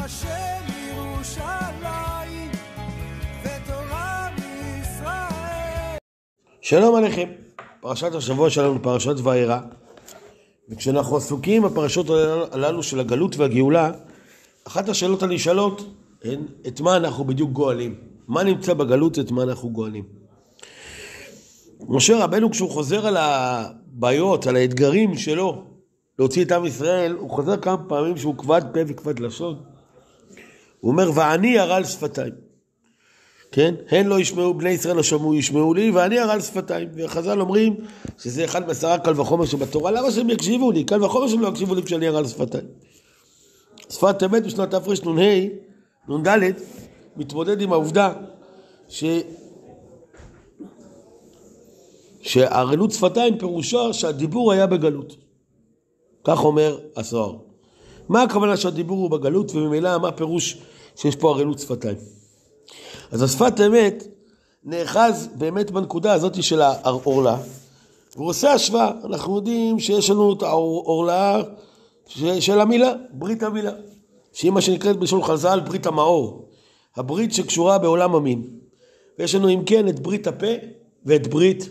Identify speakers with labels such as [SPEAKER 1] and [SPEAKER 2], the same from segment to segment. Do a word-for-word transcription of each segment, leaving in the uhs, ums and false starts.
[SPEAKER 1] השם ירושלים ותורה מישראל.
[SPEAKER 2] שלום עליכם, פרשת השבוע שלנו פרשת וארא, וכשאנחנו עסוקים בפרשות הללו של הגלות והגאולה, אחת השאלות הנשאלות הן את מה אנחנו בדיוק גואלים, מה נמצא בגלות, את מה אנחנו גואלים. משה רבנו כשהוא חוזר על הבעיות, על האתגרים שלו להוציא את עם ישראל, הוא חוזר כמה פעמים שהוא כבד פה וכבד לשון. הוא אומר ואני הרע על שפתיים, כן? הן לא ישמעו, בני ישראל לא שמעו ישמעו לי, ואני הרע על שפתיים. וחז"ל אומרים שזה אחד מעשרה קל וחומר שבתורה. למה שהם יקשיבו לי? קל וחומר שהם לא יקשיבו לי כשאני הרע על שפתיים. שפת אמת בשנת תרנ"ה נ"ד מתמודד עם העובדה ש שהערלות שפתיים פירושה שהדיבור היה בגלות. כך אומר הסוהר. מה הכוונה שהדיבור הוא בגלות, וממילא מה הפירוש שיש פה ערלות שפתיים? אז השפת אמת נאחז באמת בנקודה הזאת של העורלה, והוא עושה השוואה. אנחנו יודעים שיש לנו את העורלה של המילה, ברית המילה, שהיא מה שנקראת בלשון חז"ל ברית המאור, הברית שקשורה בעולם המין. ויש לנו אם כן את ברית הפה ואת ברית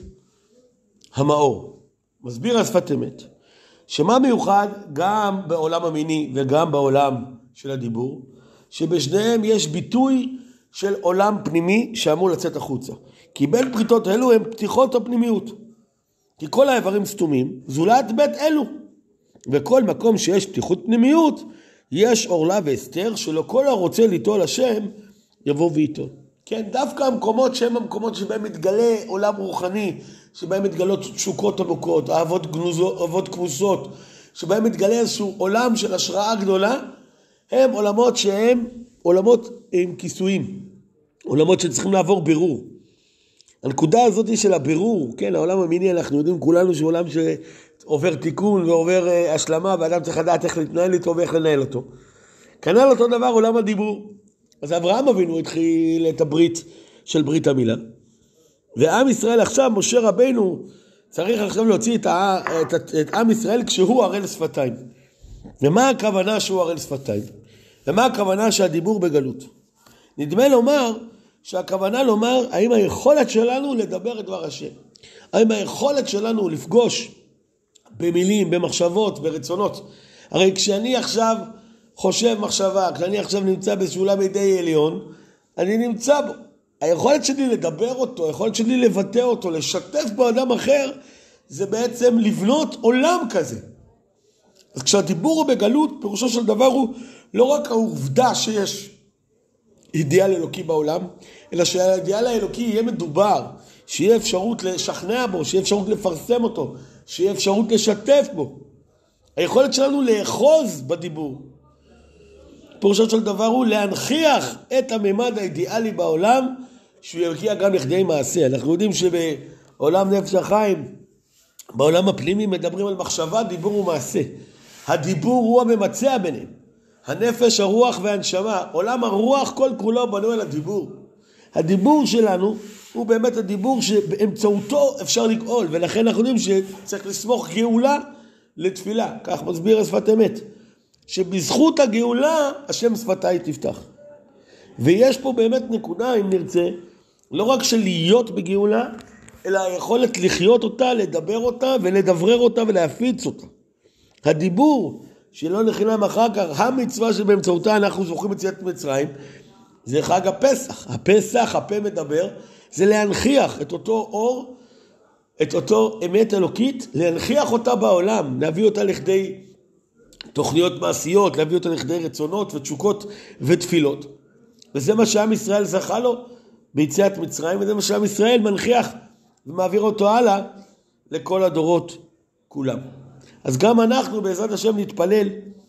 [SPEAKER 2] המאור. מסביר השפת אמת שמה מיוחד גם בעולם המיני וגם בעולם של הדיבור, שבשניהם יש ביטוי של עולם פנימי שאמור לצאת החוצה. כי בין בריתות אלו הם פתיחות הפנימיות. כי כל האיברים סתומים, זולת בית אלו. וכל מקום שיש פתיחות פנימיות, יש עורלה והסתר, שלא כל הרוצה ליטול השם יבוא ואיתו. כן, דווקא המקומות שהם המקומות שבהם מתגלה עולם רוחני, שבהם מתגלות תשוקות עמוקות, אהבות גנוזות, אהבות כמוסות, שבהם מתגלה איזשהו עולם של השראה גדולה, הם עולמות שהם עולמות עם כיסויים, עולמות שצריכים לעבור בירור. הנקודה הזאת של הבירור, כן, העולם המיני, אנחנו יודעים כולנו שהוא עולם שעובר תיקון ועובר uh, השלמה, ואדם צריך לדעת איך להתנהל איתו ואיך לנהל אותו. כנ"ל אותו דבר עולם הדיבור. אז אברהם אבינו התחיל את הברית של ברית המילה. ועם ישראל עכשיו, משה רבנו, צריך עכשיו להוציא את, ה, את, את, את עם ישראל כשהוא ערל שפתיים. ומה הכוונה שהוא ערל שפתיים? ומה הכוונה שהדיבור בגלות? נדמה לומר שהכוונה לומר האם היכולת שלנו לדבר את דבר השם. האם היכולת שלנו לפגוש במילים, במחשבות, ברצונות. הרי כשאני עכשיו חושב מחשבה, כשאני עכשיו נמצא בסולם ידי עליון, אני נמצא בו. היכולת שלי לדבר אותו, היכולת שלי לבטא אותו, לשתף באדם אחר, זה בעצם לבנות עולם כזה. אז כשהדיבור הוא בגלות, פירושו של דבר הוא לא רק העובדה שיש אידיאל אלוקי בעולם, אלא שהאידיאל האלוקי יהיה מדובר, שיהיה אפשרות לשכנע בו, שיהיה אפשרות לפרסם אותו, שיהיה אפשרות לשתף בו. היכולת שלנו לאחוז בדיבור, פירושו של דבר הוא להנכיח את הממד האידיאלי בעולם, שהוא יגיע גם לכדי מעשה. אנחנו יודעים שבעולם נפש החיים, בעולם הפנימי מדברים על מחשבה, דיבור ומעשה. הדיבור הוא הממצע ביניהם. הנפש, הרוח והנשמה. עולם הרוח כל כולו בנוי על הדיבור. הדיבור שלנו הוא באמת הדיבור שבאמצעותו אפשר לגאול, ולכן אנחנו יודעים שצריך לסמוך גאולה לתפילה. כך מסביר השפת אמת. שבזכות הגאולה השם שפתיי תפתח. ויש פה באמת נקודה, אם נרצה, לא רק של להיות בגאולה, אלא היכולת לחיות אותה, לדבר אותה ולדברר אותה ולהפיץ אותה. הדיבור שלא לחינם אחר כך, המצווה שבאמצעותה אנחנו זוכים יציאת מצרים, זה חג הפסח. הפסח, הפה מדבר, זה להנכיח את אותו אור, את אותו אמת אלוקית, להנכיח אותה בעולם, להביא אותה לכדי תוכניות מעשיות, להביא אותה לכדי רצונות ותשוקות ותפילות. וזה מה שעם ישראל זכה לו ביציאת מצרים, וזה מה שעם ישראל מנכיח ומעביר אותו הלאה לכל הדורות כולם. אז גם אנחנו בעזרת השם נתפלל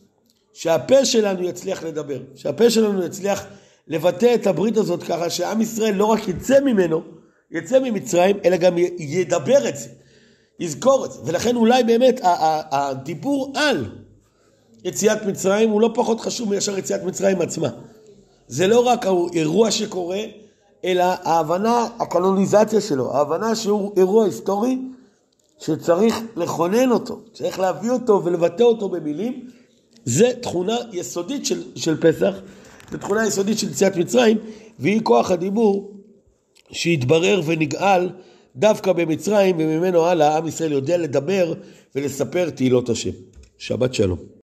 [SPEAKER 2] שהפה שלנו יצליח לדבר, שהפה שלנו יצליח לבטא את הברית הזאת ככה שעם ישראל לא רק יצא ממנו, יצא ממצרים, אלא גם ידבר את זה, יזכור את זה. ולכן אולי באמת הדיבור על יציאת מצרים הוא לא פחות חשוב מישר יציאת מצרים עצמה. זה לא רק האירוע שקורה, אלא ההבנה, הקנוניזציה שלו, ההבנה שהוא אירוע היסטורי שצריך לכונן אותו, צריך להביא אותו ולבטא אותו במילים, זה תכונה יסודית של, של פסח, זה תכונה יסודית של יציאת מצרים, והיא כוח הדיבור שהתברר ונגאל דווקא במצרים, וממנו הלאה עם ישראל יודע לדבר ולספר תהילות השם. שבת שלום.